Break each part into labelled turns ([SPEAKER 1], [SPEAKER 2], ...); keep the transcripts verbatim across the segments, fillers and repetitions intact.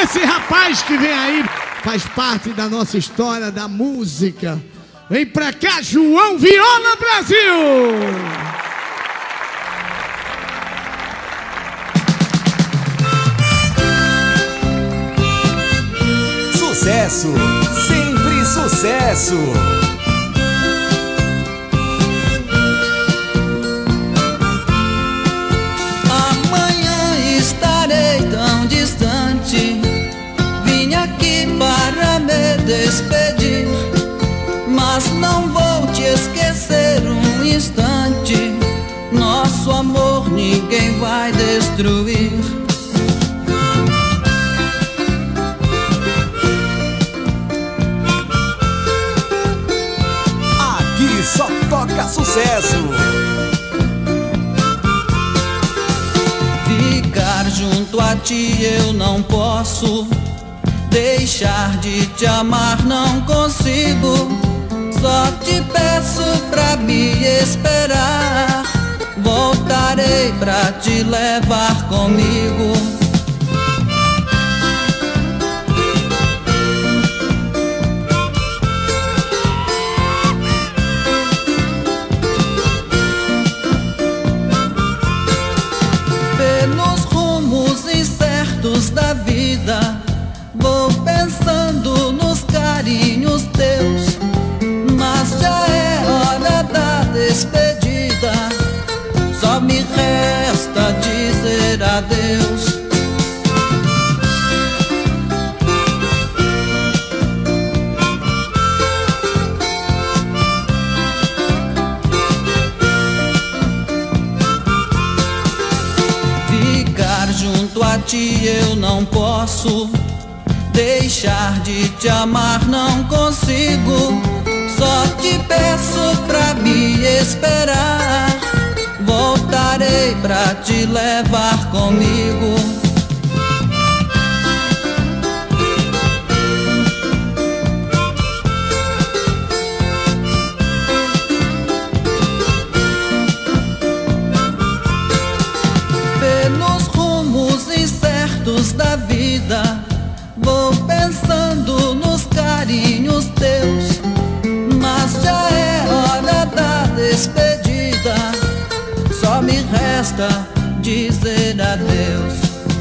[SPEAKER 1] Esse rapaz que vem aí faz parte da nossa história da música. Vem pra cá, João Viola, Brasil!
[SPEAKER 2] Sucesso, sempre sucesso.
[SPEAKER 3] Amanhã estarei tão distante, vim aqui para me despedir, mas não vou te esquecer um instante. Nosso amor ninguém vai destruir.
[SPEAKER 2] Só toca sucesso.
[SPEAKER 3] Ficar junto a ti eu não posso, deixar de te amar não consigo. Só te peço pra me esperar, voltarei pra te levar comigo. Da vida, vou pensando nos carinhos teus, mas já é hora da despedida, só me resta dizer adeus. Junto a ti eu não posso, deixar de te amar não consigo. Só te peço pra me esperar, voltarei pra te levar comigo. Da vida, vou pensando nos carinhos teus, mas já é hora da despedida, só me resta dizer adeus.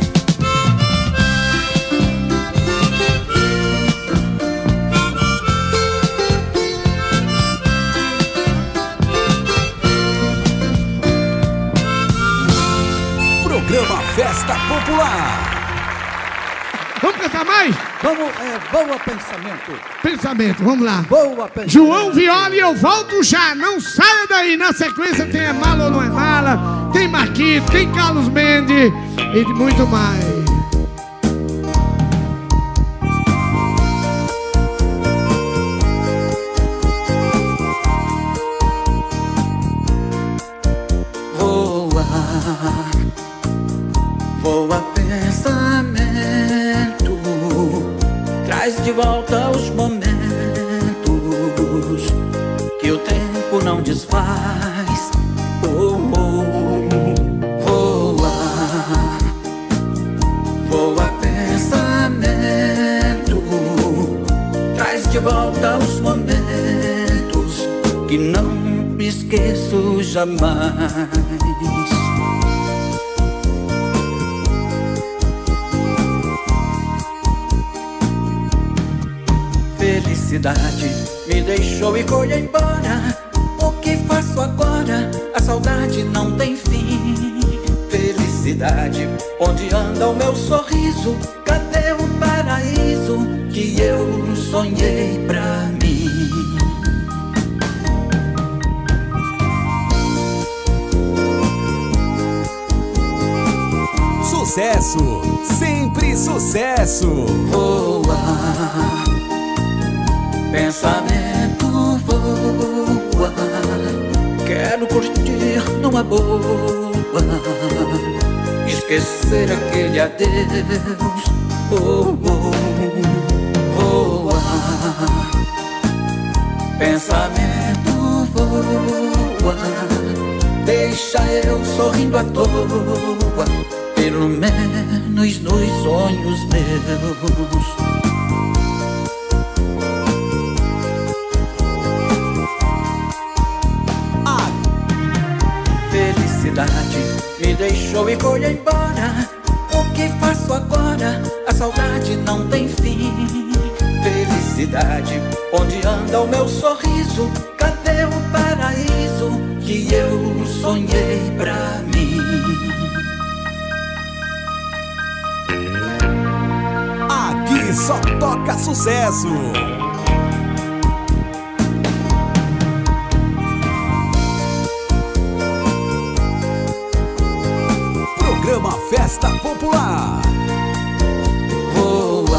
[SPEAKER 2] Programa Festa Popular.
[SPEAKER 1] Vamos cantar mais?
[SPEAKER 4] Vamos, é, boa pensamento.
[SPEAKER 1] Pensamento, vamos lá.
[SPEAKER 4] Boa pensamento.
[SPEAKER 1] João Viola e eu volto já, não saia daí. Na sequência tem É Mala ou Não É Mala, tem Marquito, tem Carlos Mendes e de muito mais.
[SPEAKER 3] Voa, voa pensamento, traz de volta os momentos que o tempo não desfaz. Oh, oh, voa, voa pensamento, traz de volta os momentos que não me esqueço jamais. Felicidade me deixou e foi embora. O que faço agora? A saudade não tem fim. Felicidade, onde anda o meu sorriso? Cadê o paraíso que eu sonhei pra mim?
[SPEAKER 2] Sucesso, sempre sucesso.
[SPEAKER 3] Voa, pensamento voa, quero curtir numa boa, esquecer aquele adeus. Oh, oh, voa, pensamento voa, deixa eu sorrindo à toa, pelo menos nos sonhos meus.
[SPEAKER 2] A
[SPEAKER 3] felicidade me deixou e foi embora. O que faço agora? A saudade não tem fim. Felicidade, onde anda o meu sorriso? Cadê o paraíso que eu sonhei pra mim?
[SPEAKER 2] Aqui só toca sucesso. Programa Festa Popular.
[SPEAKER 3] Voa,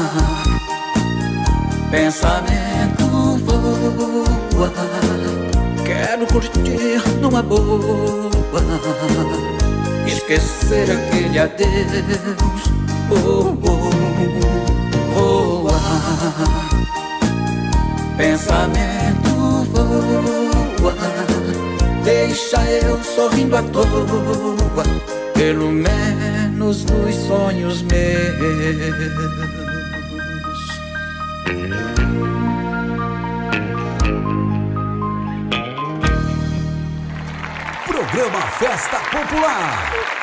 [SPEAKER 3] pensamento voa, quero curtir numa boa, esquecer aquele adeus. Oh, oh, voa, pensamento voa, deixa eu sorrindo à toa, pelo menos nos sonhos meus.
[SPEAKER 2] Programa Festa Popular.